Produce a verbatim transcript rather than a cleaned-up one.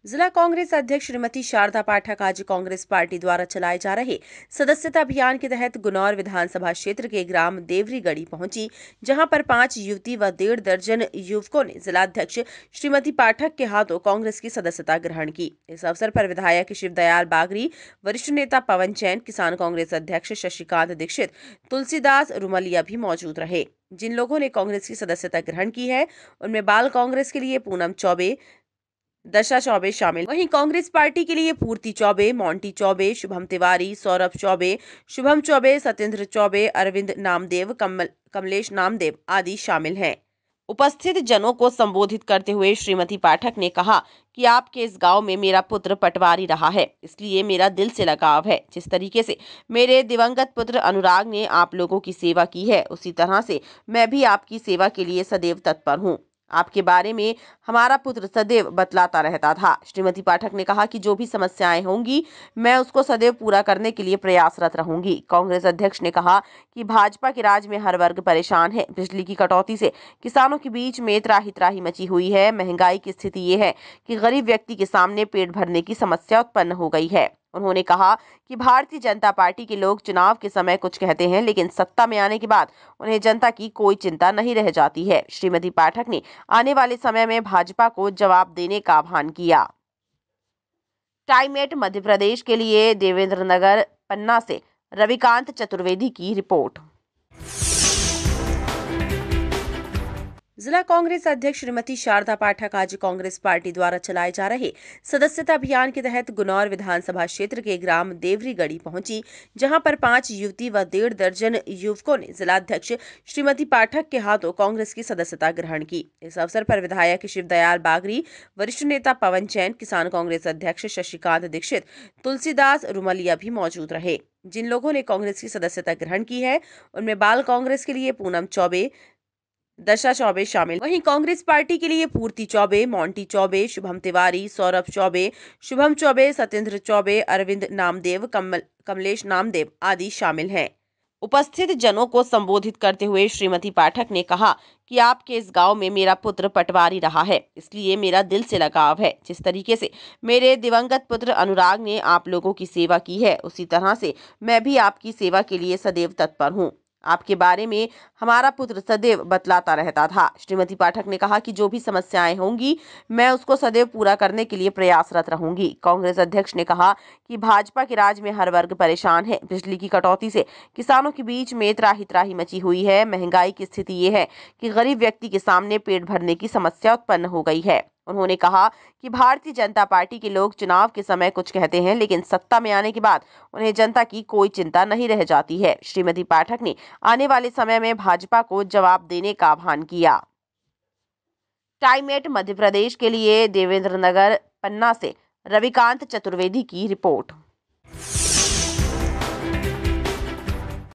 जिला कांग्रेस अध्यक्ष श्रीमती शारदा पाठक आज कांग्रेस पार्टी द्वारा चलाए जा रहे सदस्यता अभियान के तहत गुनौर विधानसभा क्षेत्र के ग्राम देवरीगढ़ी पहुंची, जहां पर पांच युवती व डेढ़ दर्जन युवकों ने जिलाध्यक्ष श्रीमती पाठक के हाथों कांग्रेस की सदस्यता ग्रहण की। इस अवसर पर विधायक शिवदयाल बागरी, वरिष्ठ नेता पवन जैन, किसान कांग्रेस अध्यक्ष शशिकांत दीक्षित, तुलसीदास रुमलिया भी मौजूद रहे। जिन लोगों ने कांग्रेस की सदस्यता ग्रहण की है उनमें बाल कांग्रेस के लिए पूनम चौबे, दशा चौबे शामिल। वहीं कांग्रेस पार्टी के लिए पूर्ति चौबे, मोंटी चौबे, शुभम तिवारी, सौरभ चौबे, शुभम चौबे, सत्येंद्र चौबे, अरविंद नामदेव, कमल कमलेश नामदेव आदि शामिल हैं। उपस्थित जनों को संबोधित करते हुए श्रीमती पाठक ने कहा कि आपके इस गांव में मेरा पुत्र पटवारी रहा है, इसलिए मेरा दिल से लगाव है। जिस तरीके से मेरे दिवंगत पुत्र अनुराग ने आप लोगों की सेवा की है, उसी तरह से मैं भी आपकी सेवा के लिए सदैव तत्पर हूँ। आपके बारे में हमारा पुत्र सदैव बतलाता रहता था। श्रीमती पाठक ने कहा कि जो भी समस्याएं होंगी मैं उसको सदैव पूरा करने के लिए प्रयासरत रहूंगी। कांग्रेस अध्यक्ष ने कहा कि भाजपा के राज में हर वर्ग परेशान है। बिजली की कटौती से किसानों के बीच में त्राही त्राही मची हुई है। महंगाई की स्थिति ये है कि गरीब व्यक्ति के सामने पेट भरने की समस्या उत्पन्न हो गई है। उन्होंने कहा कि भारतीय जनता पार्टी के लोग चुनाव के समय कुछ कहते हैं, लेकिन सत्ता में आने के बाद उन्हें जनता की कोई चिंता नहीं रह जाती है। श्रीमती पाठक ने आने वाले समय में भाजपा को जवाब देने का आह्वान किया। टाइम एट मध्य प्रदेश के लिए देवेंद्र नगर पन्ना से रविकांत चतुर्वेदी की रिपोर्ट। जिला कांग्रेस अध्यक्ष श्रीमती शारदा पाठक आज कांग्रेस पार्टी द्वारा चलाए जा रहे सदस्यता अभियान के तहत गुनौर विधानसभा क्षेत्र के ग्राम देवरीगढ़ी पहुंची, जहां पर पांच युवती व डेढ़ दर्जन युवकों ने जिलाध्यक्ष श्रीमती पाठक के हाथों कांग्रेस की सदस्यता ग्रहण की। इस अवसर पर विधायक शिवदयाल बागरी, वरिष्ठ नेता पवन जैन, किसान कांग्रेस अध्यक्ष शशिकांत दीक्षित, तुलसीदास रुमलिया भी मौजूद रहे। जिन लोगों ने कांग्रेस की सदस्यता ग्रहण की है उनमें बाल कांग्रेस के लिए पूनम चौबे, दशा चौबे शामिल। वहीं कांग्रेस पार्टी के लिए पूर्ति चौबे, मोंटी चौबे, शुभम तिवारी, सौरभ चौबे, शुभम चौबे, सत्येंद्र चौबे, अरविंद नामदेव, कमल कमलेश नामदेव आदि शामिल हैं। उपस्थित जनों को संबोधित करते हुए श्रीमती पाठक ने कहा कि आपके इस गांव में मेरा पुत्र पटवारी रहा है, इसलिए मेरा दिल से लगाव है। जिस तरीके से मेरे दिवंगत पुत्र अनुराग ने आप लोगों की सेवा की है, उसी तरह से मैं भी आपकी सेवा के लिए सदैव तत्पर हूँ। आपके बारे में हमारा पुत्र सदैव बतलाता रहता था। श्रीमती पाठक ने कहा कि जो भी समस्याएं होंगी मैं उसको सदैव पूरा करने के लिए प्रयासरत रहूंगी। कांग्रेस अध्यक्ष ने कहा कि भाजपा के राज में हर वर्ग परेशान है। बिजली की कटौती से किसानों के बीच में त्राही त्राही मची हुई है। महंगाई की स्थिति ये है कि गरीब व्यक्ति के सामने पेट भरने की समस्या उत्पन्न हो गई है। उन्होंने कहा कि भारतीय जनता पार्टी के लोग चुनाव के समय कुछ कहते हैं, लेकिन सत्ता में आने के बाद उन्हें जनता की कोई चिंता नहीं रह जाती है। श्रीमती पाठक ने आने वाले समय में भाजपा को जवाब देने का आह्वान किया। टाइम एट मध्य प्रदेश के लिए देवेंद्र नगर पन्ना से रविकांत चतुर्वेदी की रिपोर्ट।